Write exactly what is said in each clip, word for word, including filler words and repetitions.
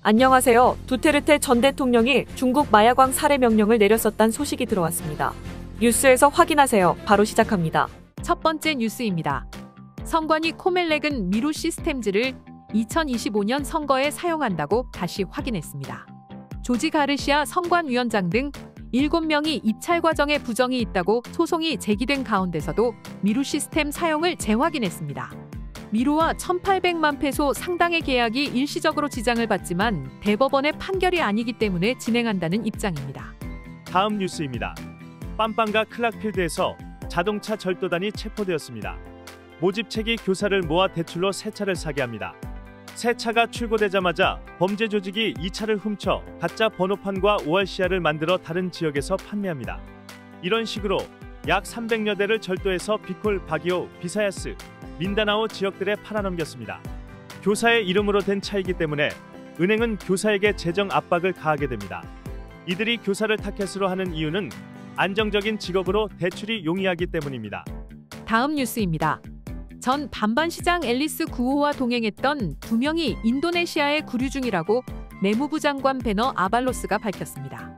안녕하세요. 두테르테 전 대통령이 중국 마야광 살해 명령을 내렸었다는 소식이 들어왔습니다. 뉴스에서 확인하세요. 바로 시작합니다. 첫 번째 뉴스입니다. 선관위 코멜렉은 미루 시스템즈를 이천이십오 년 선거에 사용한다고 다시 확인했습니다. 조지 가르시아 선관위원장 등 일곱 명이 입찰 과정에 부정이 있다고 소송이 제기된 가운데서도 미루 시스템 사용을 재확인했습니다. 미루와 천팔백만 페소 상당의 계약이 일시적으로 지장을 받지만 대법원의 판결이 아니기 때문에 진행한다는 입장입니다. 다음 뉴스입니다. 빰빵과 클락필드에서 자동차 절도단이 체포되었습니다. 모집책이 교사를 모아 대출로 새 차를 사게 합니다. 새 차가 출고되자마자 범죄 조직이 이 차를 훔쳐 가짜 번호판과 오알씨알을 만들어 다른 지역에서 판매합니다. 이런 식으로 약 삼백여 대를 절도해서 비콜, 바기오, 비사야스, 민다나오 지역들에 팔아넘겼습니다. 교사의 이름으로 된 차이기 때문에 은행은 교사에게 재정 압박을 가하게 됩니다. 이들이 교사를 타켓으로 하는 이유는 안정적인 직업으로 대출이 용이하기 때문입니다. 다음 뉴스입니다. 전 반반시장 앨리스 구오와 동행했던 두 명이 인도네시아에 구류 중이라고 내무부 장관 베너 아발로스가 밝혔습니다.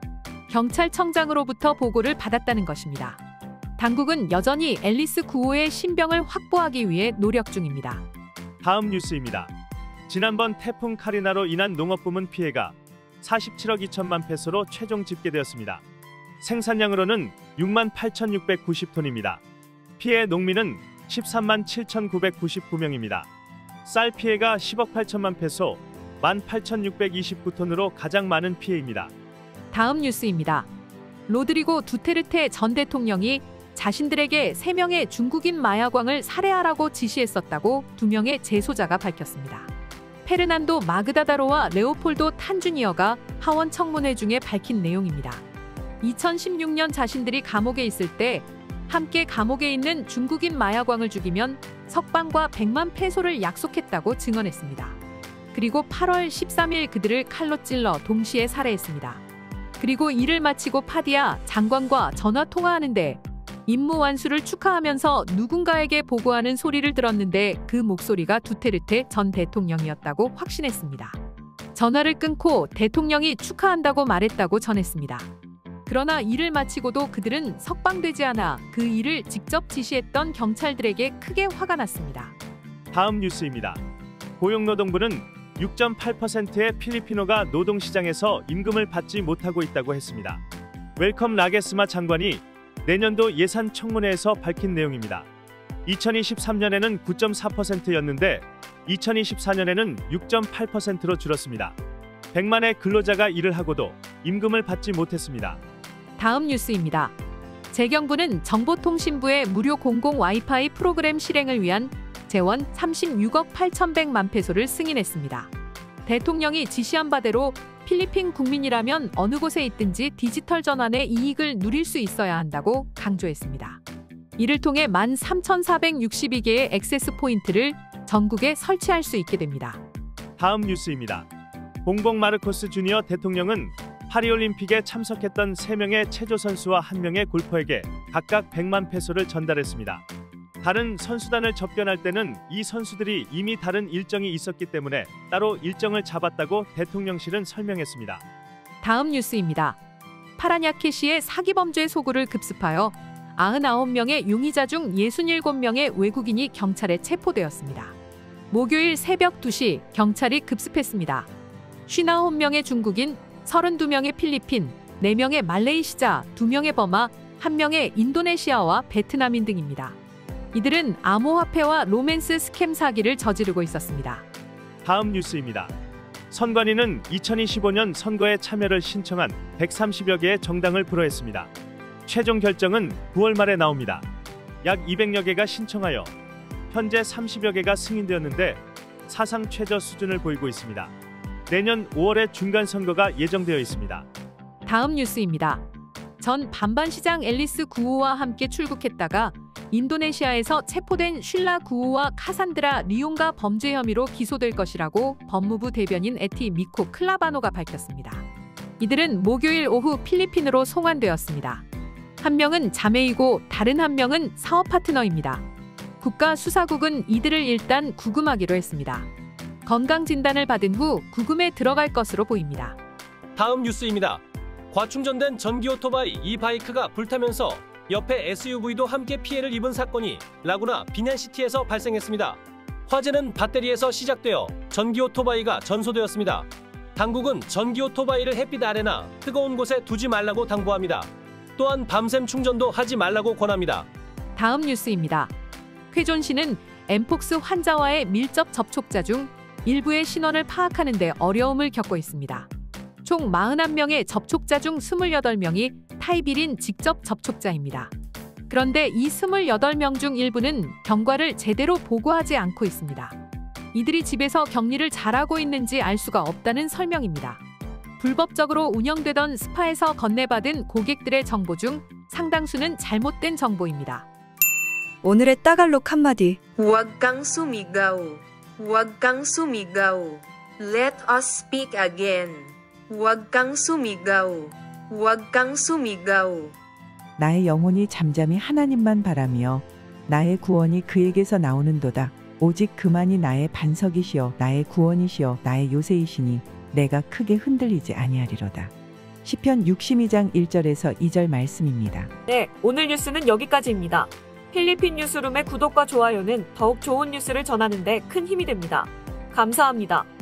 경찰청장으로부터 보고를 받았다는 것입니다. 당국은 여전히 앨리스 구오의 신병을 확보하기 위해 노력 중입니다. 다음 뉴스입니다. 지난번 태풍 카리나로 인한 농업부문 피해가 사십칠억 이천만 페소로 최종 집계되었습니다. 생산량으로는 육만 팔천육백구십 톤입니다. 피해 농민은 십삼만 칠천구백구십구 명입니다. 쌀 피해가 십억 팔천만 페소, 만 팔천육백이십구 톤으로 가장 많은 피해입니다. 다음 뉴스입니다. 로드리고 두테르테 전 대통령이 자신들에게 세 명의 중국인 마야광을 살해하라고 지시했었다고 두 명의 재소자가 밝혔습니다. 페르난도 마그다다로와 레오폴도 탄주니어가 하원 청문회 중에 밝힌 내용입니다. 이천십육 년 자신들이 감옥에 있을 때 함께 감옥에 있는 중국인 마야광을 죽이면 석방과 백만 페소를 약속했다고 증언했습니다. 그리고 팔월 십삼일 그들을 칼로 찔러 동시에 살해했습니다. 그리고 일을 마치고 파디아 장관과 전화 통화하는데 임무 완수를 축하하면서 누군가에게 보고하는 소리를 들었는데 그 목소리가 두테르테 전 대통령이었다고 확신했습니다. 전화를 끊고 대통령이 축하한다고 말했다고 전했습니다. 그러나 일을 마치고도 그들은 석방되지 않아 그 일을 직접 지시했던 경찰들에게 크게 화가 났습니다. 다음 뉴스입니다. 고용노동부는 육 점 팔 퍼센트의 필리피노가 노동시장에서 임금을 받지 못하고 있다고 했습니다. 웰컴 라게스마 장관이 내년도 예산 청문회에서 밝힌 내용입니다. 이천이십삼 년에는 구 점 사 퍼센트였는데 이천이십사 년에는 육 점 팔 퍼센트로 줄었습니다. 백만의 근로자가 일을 하고도 임금을 받지 못했습니다. 다음 뉴스입니다. 재경부는 정보통신부의 무료 공공 와이파이 프로그램 실행을 위한 재원 삼십육억 팔천백만 페소를 승인했습니다. 대통령이 지시한 바대로 필리핀 국민이라면 어느 곳에 있든지 디지털 전환의 이익을 누릴 수 있어야 한다고 강조했습니다. 이를 통해 만 삼천사백육십이 개의 액세스 포인트를 전국에 설치할 수 있게 됩니다. 다음 뉴스입니다. 봉봉 마르코스 주니어 대통령은 파리올림픽에 참석했던 세 명의 체조 선수와 한 명의 골퍼에게 각각 백만 페소를 전달했습니다. 다른 선수단을 접견할 때는 이 선수들이 이미 다른 일정이 있었기 때문에 따로 일정을 잡았다고 대통령실은 설명했습니다. 다음 뉴스입니다. 파라냐케시의 사기 범죄 소구를 급습하여 구십구 명의 용의자 중 육십칠 명의 외국인이 경찰에 체포되었습니다. 목요일 새벽 두 시 경찰이 급습했습니다. 오십구 명의 중국인, 삼십이 명의 필리핀, 네 명의 말레이시자, 두 명의 버마, 한 명의 인도네시아와 베트남인 등입니다. 이들은 암호화폐와 로맨스 스캠 사기를 저지르고 있었습니다. 다음 뉴스입니다. 선관위는 이천이십오 년 선거에 참여를 신청한 백삼십여 개의 정당을 불허했습니다. 최종 결정은 구월 말에 나옵니다. 약 이백여 개가 신청하여 현재 삼십여 개가 승인되었는데 사상 최저 수준을 보이고 있습니다. 내년 오월에 중간선거가 예정되어 있습니다. 다음 뉴스입니다. 전 반반시장 앨리스 구오와 함께 출국했다가 인도네시아에서 체포된 쉴라 구오와 카산드라 리옹가 범죄 혐의로 기소될 것이라고 법무부 대변인 에티 미코 클라바노가 밝혔습니다. 이들은 목요일 오후 필리핀으로 송환되었습니다. 한 명은 자매이고 다른 한 명은 사업 파트너입니다. 국가수사국은 이들을 일단 구금하기로 했습니다. 건강진단을 받은 후 구금에 들어갈 것으로 보입니다. 다음 뉴스입니다. 과충전된 전기 오토바이 이 바이크가 불타면서 옆에 에스유브이도 함께 피해를 입은 사건이 라구나 비난시티에서 발생했습니다. 화재는 배터리에서 시작되어 전기 오토바이가 전소되었습니다. 당국은 전기 오토바이를 햇빛 아래나 뜨거운 곳에 두지 말라고 당부합니다. 또한 밤샘 충전도 하지 말라고 권합니다. 다음 뉴스입니다. 쾌존시는 엠폭스 환자와의 밀접 접촉자 중 일부의 신원을 파악하는 데 어려움을 겪고 있습니다. 총 사십일 명의 접촉자 중 이십팔 명이 타입 일인 직접 접촉자입니다. 그런데 이 이십팔 명 중 일부는 경과를 제대로 보고하지 않고 있습니다. 이들이 집에서 격리를 잘하고 있는지 알 수가 없다는 설명입니다. 불법적으로 운영되던 스파에서 건네받은 고객들의 정보 중 상당수는 잘못된 정보입니다. 오늘의 따갈록 한마디. Huwag kang sumigaw. Huwag kang sumigaw. Let us speak again. Huwag kang sumigaw. Huwag kang sumigaw. 나의 영혼이 잠잠히 하나님만 바라며 나의 구원이 그에게서 나오는도다. 오직 그만이 나의 반석이시여 나의 구원이시여 나의 요새이시니 내가 크게 흔들리지 아니하리로다. 시편 육십이 장 일 절에서 이 절 말씀입니다. 네, 오늘 뉴스는 여기까지입니다. 필리핀 뉴스룸의 구독과 좋아요는 더욱 좋은 뉴스를 전하는 데 큰 힘이 됩니다. 감사합니다.